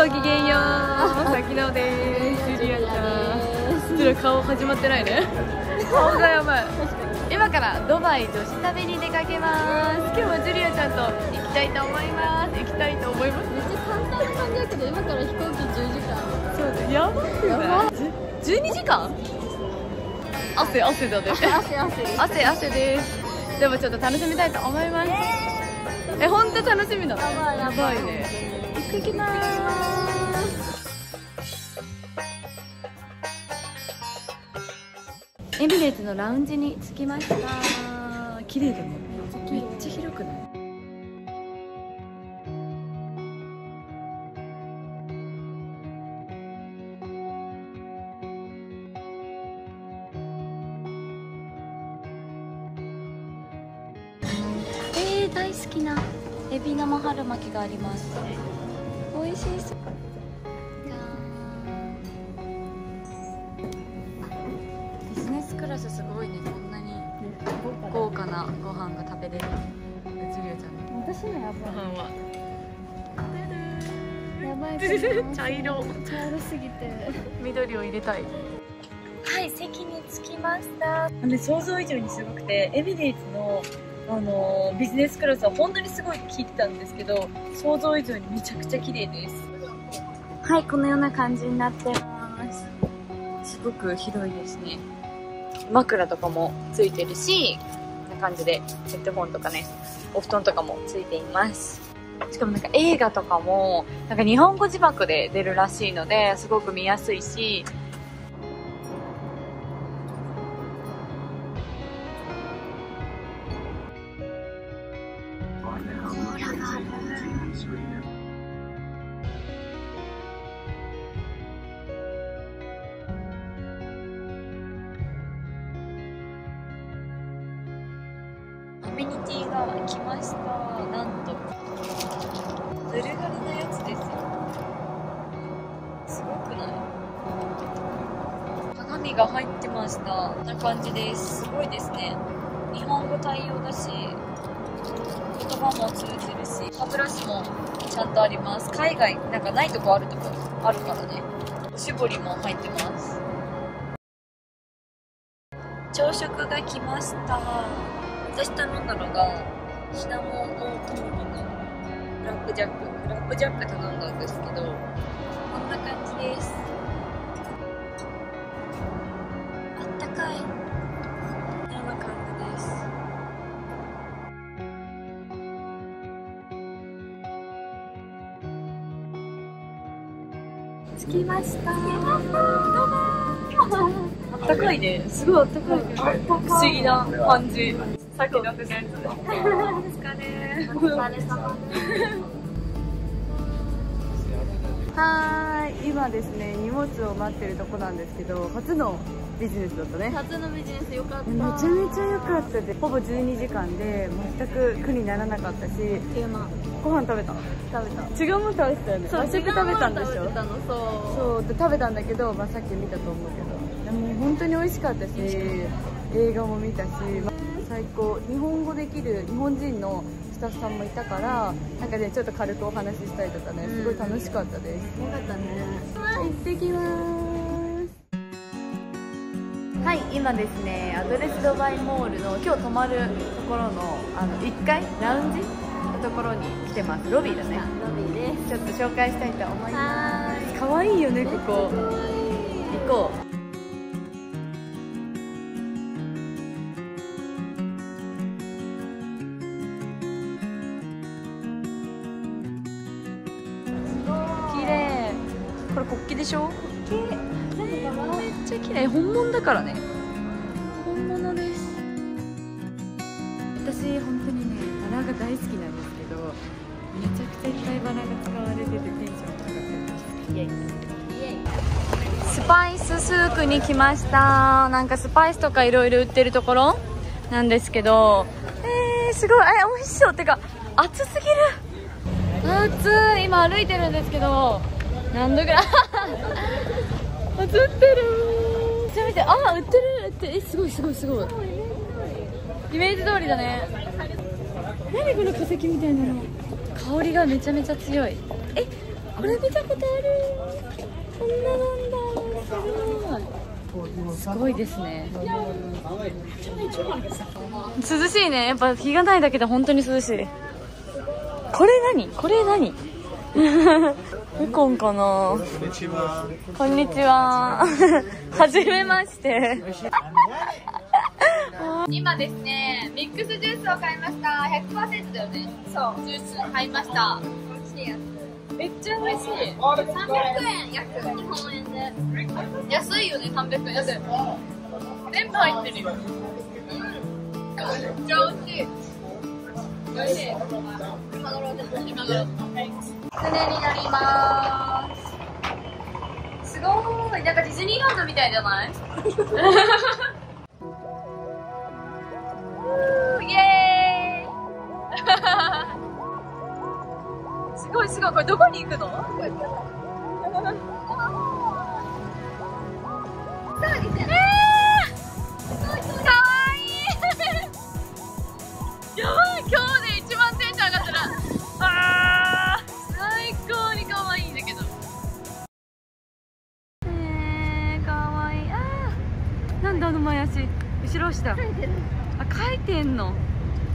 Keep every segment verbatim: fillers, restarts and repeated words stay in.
ごきげんよう。さきのです。ジュリアちゃん。ちょっと顔始まってないね。顔がやばい。今からドバイ女子旅に出かけます。今日はジュリアちゃんと行きたいと思います。行きたいと思います。 めっちゃ簡単な感じだけど、今から飛行機じゅうじかん。 そうだ、やばくないじゅうにじかん。汗汗だね。 汗汗汗汗です。でもちょっと楽しみたいと思います。え、ほんと楽しみなの。 やばいやばいね。行ってきまーす。エミレーツのラウンジに着きました。綺麗でもめっちゃ広くない？えー、大好きなエビ生春巻きがあります。美味しそう。ビジネスクラスすごいね。こんなに豪華なご飯が食べれる。ジュリアちゃんの私のやばいご飯はやばい茶色茶色すぎて緑を入れたい。はい、席に着きました。あの想像以上にすごくて、エミレーツのあのビジネスクラスは本当にすごいって聞いてたんですけど、想像以上にめちゃくちゃ綺麗です。はい、このような感じになってます。すごく広いですね。枕とかもついてるし、こんな感じでヘッドホンとかね、お布団とかもついています。しかもなんか映画とかもなんか日本語字幕で出るらしいので、すごく見やすいし、アメニティが来ました。なんとブルガリのやつですよ。すごくない？鏡が入ってました。こんな感じです。すごいですね。日本語対応だし、言葉も通じるし、歯ブラシもちゃんとあります。海外なんかないとこあるとこあるからね。おしぼりも入ってます。朝食が来ました。私頼んだのがシナモンオートミールのブラックジャックブラックジャック頼んだんですけど、こんな感じです。あったかい。こんな感じです。着きました。どうも。あったかいね。すごいあったかい。不思議な感じ。さっきのやつ。お疲れ。お疲れ様。はーい、今ですね、荷物を待ってるとこなんですけど、初のビジネスだったね。 初のビジネスよかった。 めちゃめちゃ良かったで、ほぼじゅうにじかんで全く苦にならなかったし、ご飯食べた食べた。 違うもの食べてたよね。和食食べたんでしょ。 そうそうで食べたんだけど、まあ、さっき見たと思うけど、でも本当に美味しかったし、映画も見たし、まあ、最高。日本語できる日本人のスタッフさんもいたから、なんかね、ちょっと軽くお話ししたりとかね、すごい楽しかったです。 よかったね。 行ってきます。はい、今ですね、アドレスドバイモールの今日泊まるところのあのいっかいラウンジのところに来てます。ロビーだね。 ロビーです。 ちょっと紹介したいと思います。可愛いよね、ここ。行こう。綺麗。これ国旗でしょ。めっちゃ綺麗。本物だからね。本物です。私本当にね、バラが大好きなんですけど、めちゃくちゃいっぱいバラが使われててテンション上がってます。イエイ。スパイススークに来ました。なんかスパイスとかいろいろ売ってるところなんですけど、えー、すごい、え、美味しそう。てか暑すぎる。暑い。今歩いてるんですけど、何度ぐらい映ってる。ちょっと見て、あ、売ってる売ってる。え、すごいすごいすごい。イメージ通りだね。何この化石みたいなの。香りがめちゃめちゃ強い。え、 これ見たことある。こんななんだ。すごいですね。涼しいね。やっぱ日がないだけで本当に涼しい。これ何？これ何？ウコンかな。こんにちは。こんにちは。はじめまして。 今ですね、ミックスジュースを買いました。ひゃくパーセント だよね。そう、ジュース買いました。美味しいやつ。めっちゃ美味しい。さんびゃくえん、約日本円で。安いよね、さんびゃくえん。だって全部入ってるよ。うん。めっちゃ美味しい。美味しい。今頃です。今頃。船になりまーす。すごーい。なんかディズニーランドみたいじゃない？イエーイ。すごいすごい。これどこに行くの？そうですね。えー、かわいい。やばい、今日で一番テンション上がったら、あー、最高にかわいいんだけど。えー、かわいい。あー、なんだあの前足、後ろ足だ。あ、書いてんの。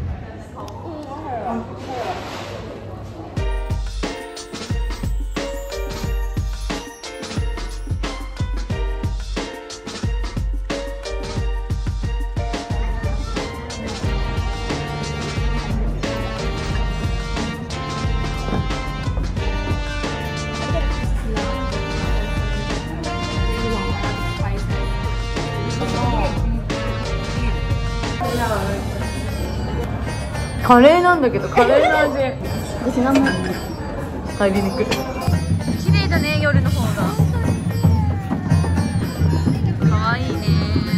カレーなんだけど、カレーの味。私何も入りにくい。綺麗だね、夜の方が。可愛いね。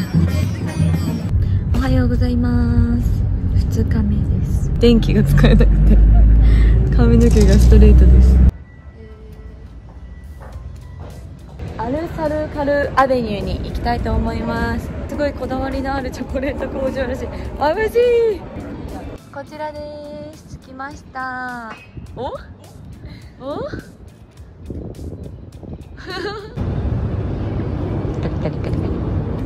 おはようございます。ふつかめです。電気が使えなくて髪の毛がストレートです。アルサルカルアベニューに行きたいと思います。すごいこだわりのあるチョコレート工場らしい。あ、嬉しい。こちらです。着きました。お？お？カリカリカリカリ。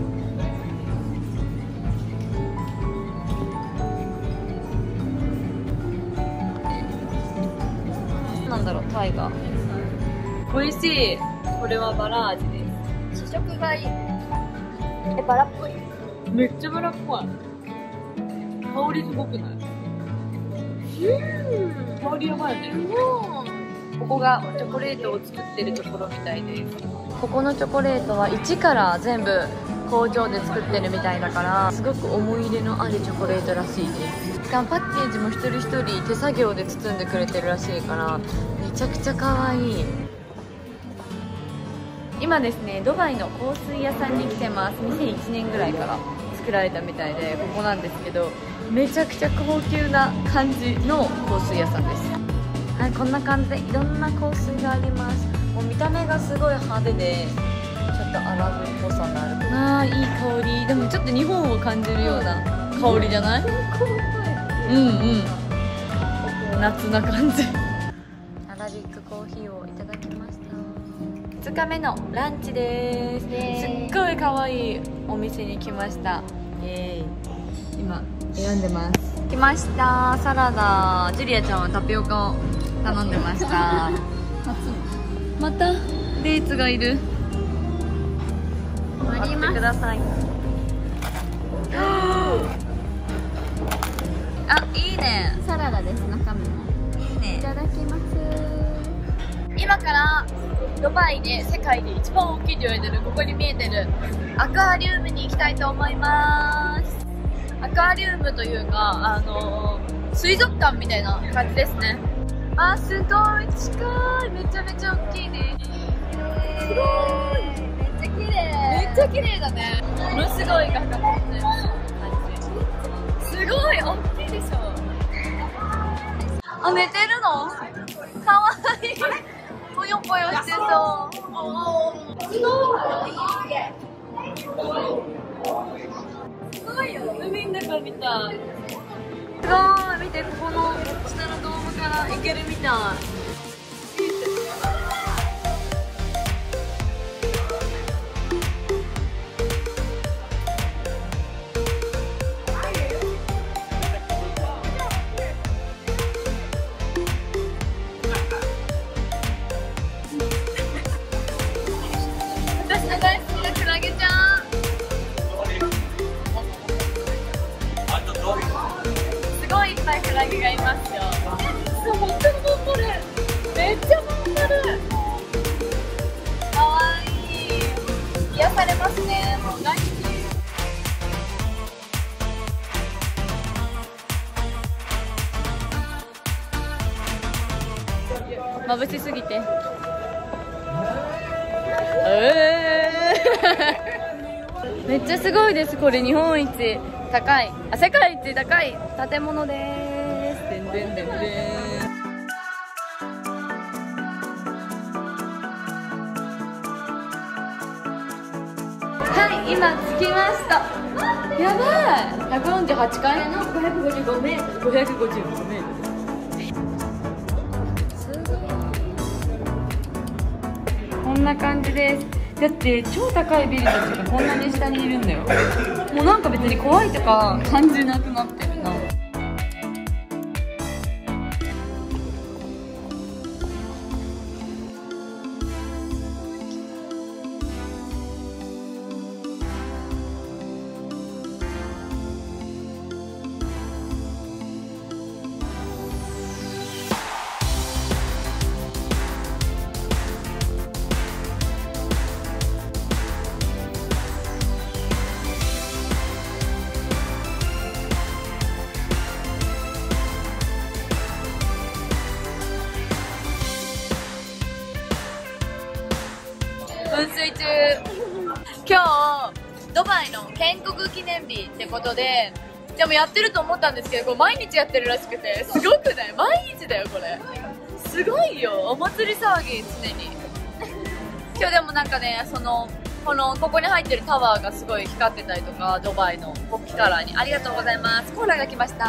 なんだろう、タイが。美味しい。これはバラ味です。試食がいい。え、バラっぽい。めっちゃバラっぽい。香りすごくない？香りやばいね。ここがチョコレートを作ってるところみたいです。ここのチョコレートは一から全部工場で作ってるみたいだから、すごく思い入れのあるチョコレートらしいです。しかもパッケージも一人一人手作業で包んでくれてるらしいから、めちゃくちゃ可愛い。今ですね、ドバイの香水屋さんに来てます。にせんいちねんぐらいから作られたみたいで、ここなんですけど、めちゃくちゃ高級な感じの香水屋さんです。はい、こんな感じでいろんな香水があります。もう見た目がすごい派手で、ちょっとアラブっぽさのある。あー、いい香り。でもちょっと日本を感じるような香りじゃない？うんうん。夏な感じ。アラビックコーヒーをいただきました。ふつかめのランチです。すっごい可愛いお店に来ました。イエーイ。今選んでます。来ました。サラダ。ジュリアちゃんはタピオカを頼んでました。またデーツがいる。待ってください。あ、いいね。サラダです。中身もいいね。いただきます。今からドバイで世界で一番大きいと言われてる、ここに見えてるアクアリウムに行きたいと思います。アクアリウムというか、あのー、水族館みたいな感じですね。あ、すごい近い。めちゃめちゃ大きいね。すごい。めっちゃ綺麗。めっちゃ綺麗だね。ものすごい画角のね、感じ。すごい大きいでしょ。あ、寝てるの？かわいい。ぽよぽよしてそう。すごいよ。海の中みたい。すごい。見て、ここの下のドームから行けるみたい。 しすぎて。えー、めっちゃすごいです。これ日本一高い、あ、世界一高い建物です。でんでんでんでん。はい、今着きました。やばい、ひゃくよんじゅうはちかいのごひゃくごじゅうごメートル、ごひゃくごじゅうごメートル。こんな感じです。だって超高いビルたちがこんなに下にいるんだよ。もうなんか別に怖いとか感じなくなってるな。噴水中。今日ドバイの建国記念日ってことで、でもやってると思ったんですけど、これ毎日やってるらしくて、すごくない？毎日だよこれ。すごいよ、お祭り騒ぎ常に。今日でもなんかね、そのこのここに入ってるタワーがすごい光ってたりとか、ドバイの国旗カラーに。ありがとうございます。コーラが来ました。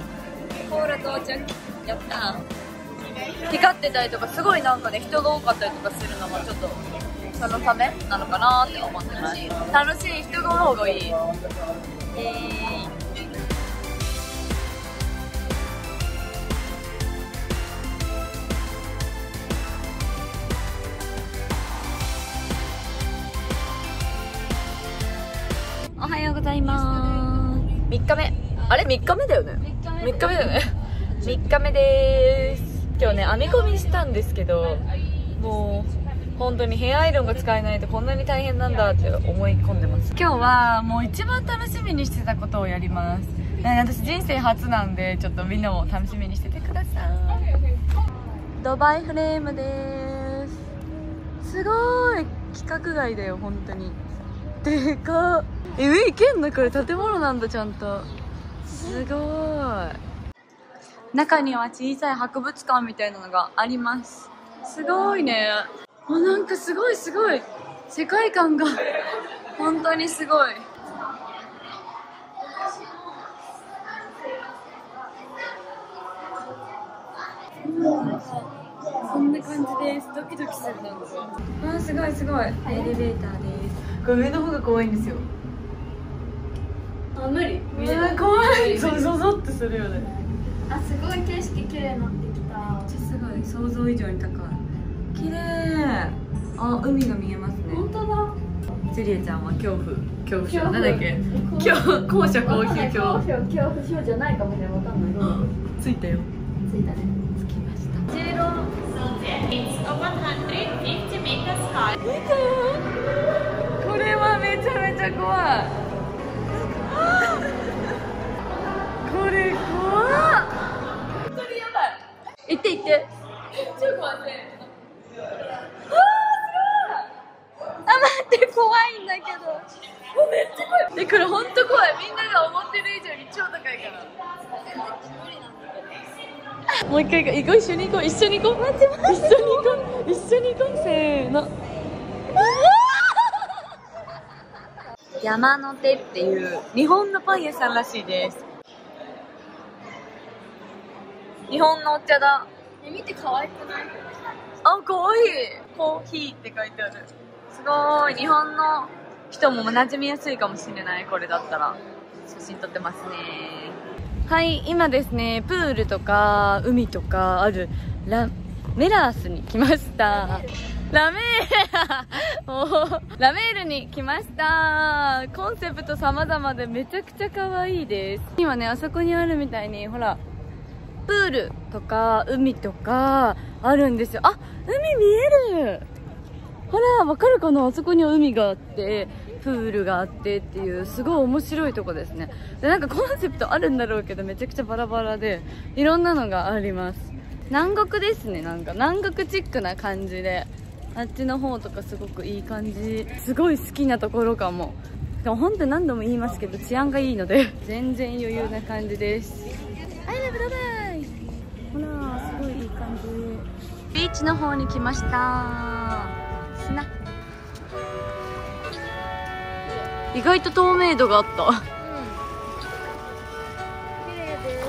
コーラ到着。やった。光ってたりとか、すごいなんかね、人が多かったりとかするのもちょっとそのためなのかなって思ってます。楽しい、人が多い方がいい。えー、おはようございます。みっかめ。あれみっかめだよね。みっかめだよね。みっかめでーす。今日ね、編み込みしたんですけど、もう本当にヘアアイロンが使えないとこんなに大変なんだって思い込んでます。今日はもう一番楽しみにしてたことをやります。私人生初なんで、ちょっとみんなも楽しみにしててください。ドバイフレームです。すごい規格外だよ本当に。でかっ。え、上行けんの？これ建物なんだちゃんと。すごい。中には小さい博物館みたいなのがあります。すごいね。あ、なんかすごいすごい。世界観が本当にすごい。うん、こんな感じです。ドキドキするなんか。あ、すごいすごい。エレベーターです。これ上の方が怖いんですよ。あ、無理。見れない。怖い。ゾゾゾってするよね。 あ、すごい景色綺麗になってきた。 めっちゃすごい、想像以上に高い。綺麗。あ、海が見えますね。 本当だ。 ジュリエちゃんは恐怖恐怖症なんだっけ？恐怖高所恐怖症。 恐怖恐怖症じゃないかもね、わかんない。 うん、ついたよ。 ついたね。 つきました。ゼロ。見て。これはめちゃめちゃ怖い。これ怖っ。本当にやばい。行って行って。ちょっと待って。あー、すごい。あ、待って、怖いんだけど。めっちゃ怖い。で、これ本当怖い。みんなが思ってる以上に超高いから。もう一回行こう。一緒に行こう。一緒に行こう。待って待って。一緒に行こう。一緒に行こう。せーの。山の手っていう日本のパン屋さんらしいです。日本のお茶だ。 え、見て可愛くない？ あ、かわいい。コーヒーって書いてある。すごい。日本の人も馴染みやすいかもしれない。これだったら写真撮ってますね。はい、今ですね、プールとか海とかあるラメラースに来ました。ラメーもうラメールに来ました。コンセプト様々でめちゃくちゃ可愛いです。今ね、あそこにあるみたいにほらプールとか海とかあるんですよ。あ、海見える。ほら、わかるかな。あそこには海があってプールがあってっていう、すごい面白いとこですね。で、なんかコンセプトあるんだろうけどめちゃくちゃバラバラでいろんなのがあります。 南国ですね。なんか南国チックな感じで、あっちの方とかすごくいい感じ。すごい好きなところかも。でも本当に何度も言いますけど治安がいいので全然余裕な感じです。はい、バイバイ。ほらすごいいい感じ。ビーチの方に来ました。砂。意外と透明度があった。うん、綺麗です。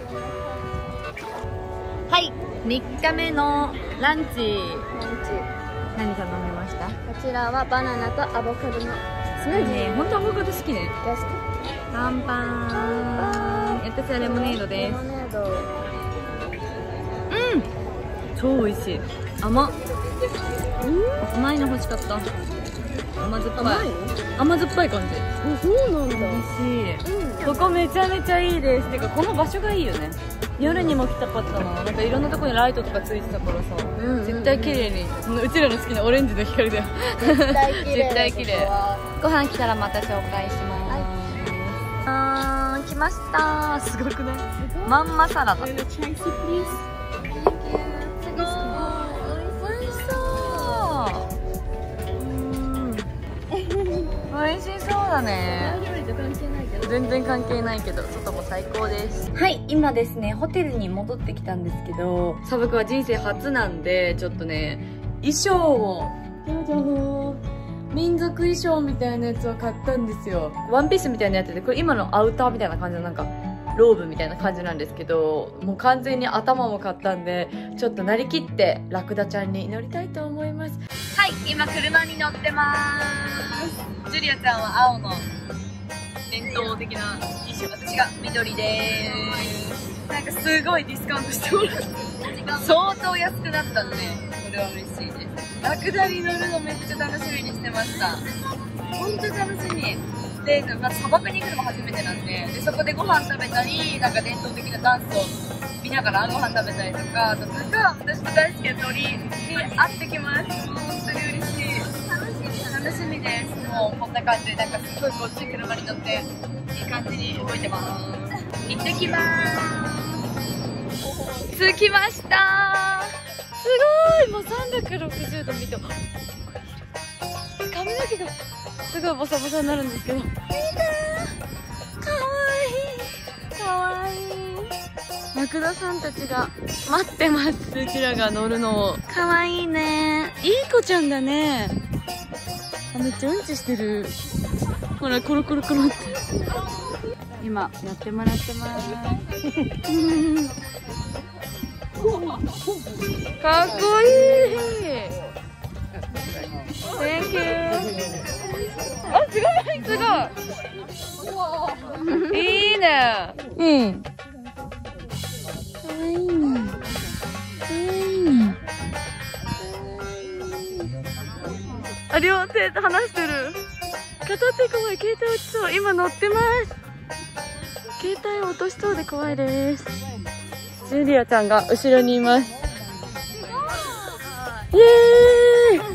はい、みっかめのランチ。ランチ。何頼みました？こちらはバナナとアボカドのスムージー。本当アボカド好きね。乾杯。私はレモネードです。レモネード。うん。超美味しい。甘っ。甘いの欲しかった。甘酸っぱい。甘酸っぱい感じ。 そうなんだ。 美味しい。うん、ここめちゃめちゃいいです。てかこの場所がいいよね。夜にも来たかったな。なんかいろんなところにライトとかついてたからさ、うんうん、絶対綺麗に。うちらの好きなオレンジの光だよ。 絶対綺麗。 絶対綺麗。ご飯来たらまた紹介します。はい、あー来ました。すごくない？まんまサラダ。すごい。美味しそうだね。全然関係ないけど外も最高です。はい、今ですねホテルに戻ってきたんですけど、サブクは人生初なんでちょっとね衣装を民族衣装みたいなやつを買ったんですよ。ワンピースみたいなやつで、これ今のアウターみたいな感じのなんかローブみたいな感じなんですけど、もう完全に頭も買ったんでちょっとなりきってラクダちゃんに乗りたいと思います。はい、今車に乗ってます。ジュリアちゃんは青の伝統的な衣装、私が緑でーす。なんかすごいディスカウントしてもらって相当安くなったんでこれは嬉しいです。ラクダに乗るのめっちゃ楽しみにしてました。本当楽しみで、まず砂漠に行くのも初めてなんで、でそこでご飯食べたり、なんか伝統的なダンスを見ながらご飯食べたりとか、とか私の大好きな鳥に会ってきます。本当に嬉しい。楽しみです。もうこんな感じでなんかすごいこっち車に乗っていい感じに動いてます。行ってきまーす。着きましたー。すごい、もうさんびゃくろくじゅうど見て、髪の毛がすごいボサボサになるんですけど、見てー、かわいいかわいい。ラクダさんたちが待ってます。うちらが乗るのを。かわいいね。いい子ちゃんだね。あ、めっちゃうんちしてる。ほらコロコロコロって今乗ってもらってますかっこいい。 Thank you。 あ、すごいすごいいいね。うん、かわいいね。うんあ、両手離してる。片手怖い。携帯落ちそう。今乗ってます。携帯落としそうで怖いです。ジュリアちゃんが後ろにいます。イエーイ。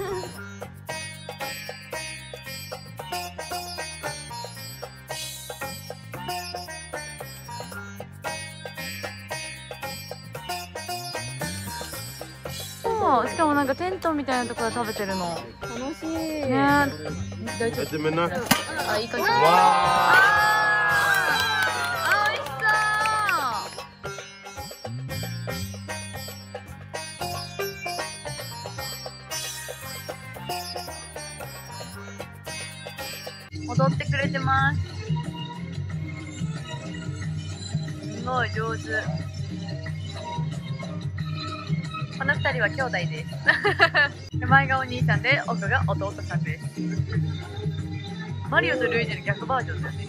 しかもなんかテントみたいなところで食べてるの楽しいね。大丈夫。あ、いい感じ。わあ、美味しそう。踊ってくれてます。すごい上手。このふたりは兄弟です。手前がお兄さんで、奥が弟さんです。マリオとルイージの逆バージョンだよね。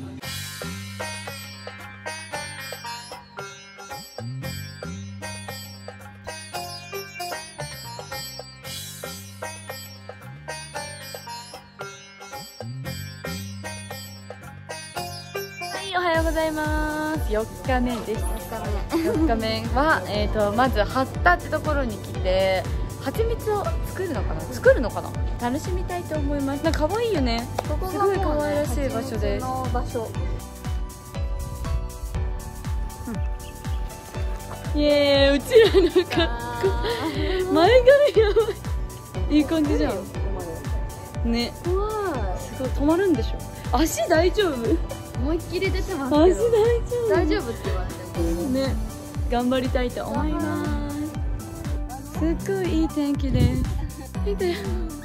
はい、おはようございます。よっかめです。よっかめは、えーと、まず八田ってところに来て蜂蜜を作るのかな作るのかな楽しみたいと思います。なんか可愛いよね。ここすごい可愛らしい場所です。場所、うん、 イエーイ、うちらの格好前髪やばい。いい感じじゃんね。 うわすごい止まるんでしょ。足大丈夫？ 思いっきり出てますけど。 足大丈夫？ 大丈夫って言われてるね。頑張りたいと思います。すっごいいい天気です。見て。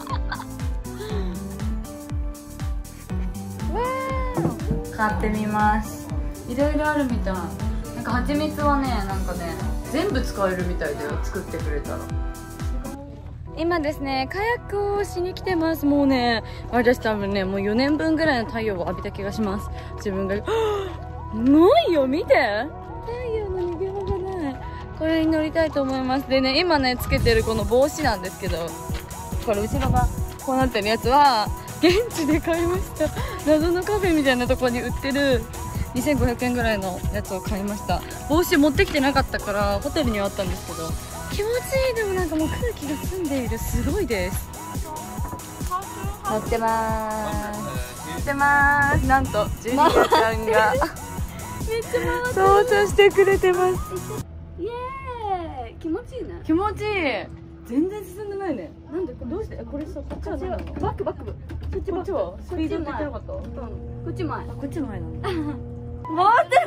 買ってみます。いろいろあるみたい。なんか蜂蜜はね、なんかね、全部使えるみたいだよ。作ってくれたら。今ですね、カヤックをしに来てます。もうね、私多分ね、もうよねんぶんぐらいの太陽を浴びた気がします。自分が。ないよ、見て。太陽の逃げ場がない。これに乗りたいと思います。でね、今ね、つけてるこの帽子なんですけど、これ後ろがこうなってるやつは、現地で買いました。謎のカフェみたいなところに売ってるにせんごひゃくえんぐらいのやつを買いました。帽子持ってきてなかったからホテルにはあったんですけど、気持ちいい。でもなんかもう空気が澄んでいる。すごいです。乗ってまーす。乗ってまーす。なんとジュリアちゃんがめっちゃ操作してくれてます。 イエーイ、気持ちいいね。 気持ちいい。全然進んでないね。 なんでこどうして？これさ、こっちは何なの？ バックバック。そっちバック。 こっちはスピードでいってなかった？ うん。こっち前。 こっち前なの。回ってる回ってる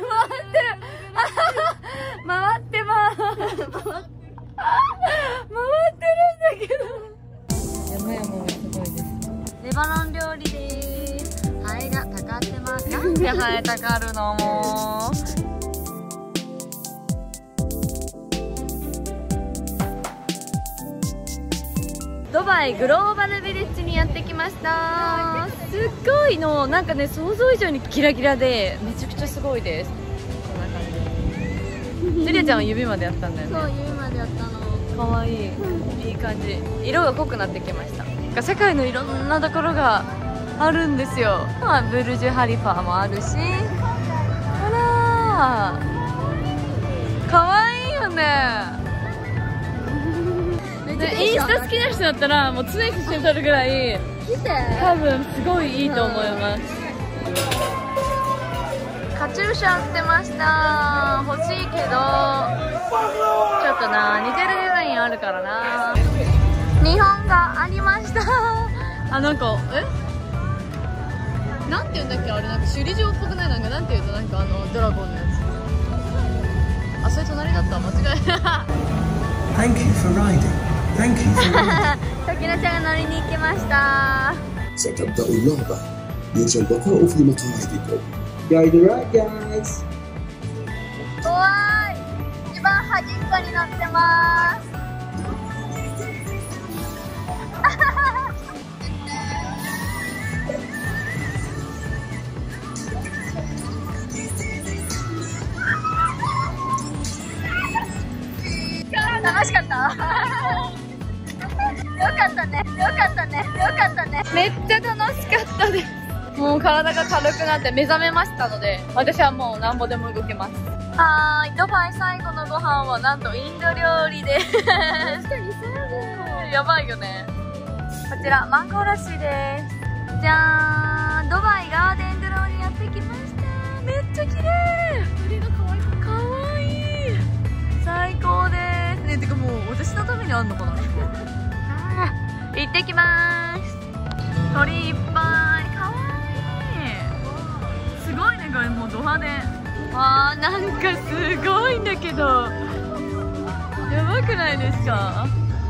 回ってます回ってるんだけど、山々がすごいです。レバノン料理です。ハエがたかってます。なんでハエたかるの？もうドバイグローバルビレッジにやってきました。すっごいの、なんかね、想像以上にキラキラでめちゃくちゃすごいです。こんな感じ。ジュリアちゃんは指までやったんだよね。 そう、指までやったの。 かわいい、いい感じ。色が濃くなってきました。世界のいろんなところがあるんですよ。まあ、ブルジュハリファもあるし、ほらー、かわいいよね。インスタ好きな人だったらもう常に写真撮るぐらい見て、 多分すごいいいと思います。カチューシャ売ってました。欲しいけどちょっとな、似てるデザインあるからな。日本がありました。あ、なんかえなんて言うんだっけ、あれなんか首里城っぽくない？なんかなんて言うの、なんかあのドラゴンのやつ。あ、それ隣だった、間違えた。 Thank you for riding. Thank you for riding. 時乃ちゃんが乗りに行きました。 ستبدأ اللعبة. يرجى البقاء في مقاعدكم. Guide the ride, guys. 怖い。一番端っこに乗ってます。楽しかった。よかったね。よかったね。よかったね。めっちゃ楽しかったです。もう体が軽くなって目覚めましたので、私はもうなんぼでも動けます。はーい、ドバイ最後のご飯はなんとインド料理です。確かにそうだよ。やばいよね。こちらマンゴーラッシーです。じゃーん、ドバイガーデングローにやってきました。めっちゃ綺麗。鳥が可愛い。可愛い。最高です。ね、てかもう私のためにあんのかな。行ってきまーす。鳥いっぱい。かわいい。すごいね、これもうド派手。わー、なんかすごいんだけど、やばくないですか？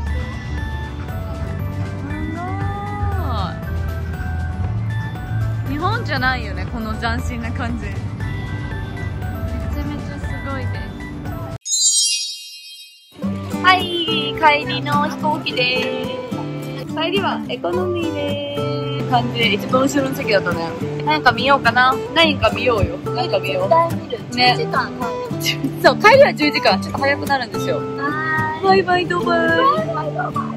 すごい。日本じゃないよね、この斬新な感じ。めちゃめちゃすごいです。はい、帰りの飛行機でーす。帰りはエコノミーでーす。感じで一番後ろの席だったね。なんか見ようかな。何か見ようよ。何か見よう。ね。じゅうじかん。そう、帰りはじゅうじかん。ちょっと早くなるんですよ。バイバイドバイ。バイバイドバイ。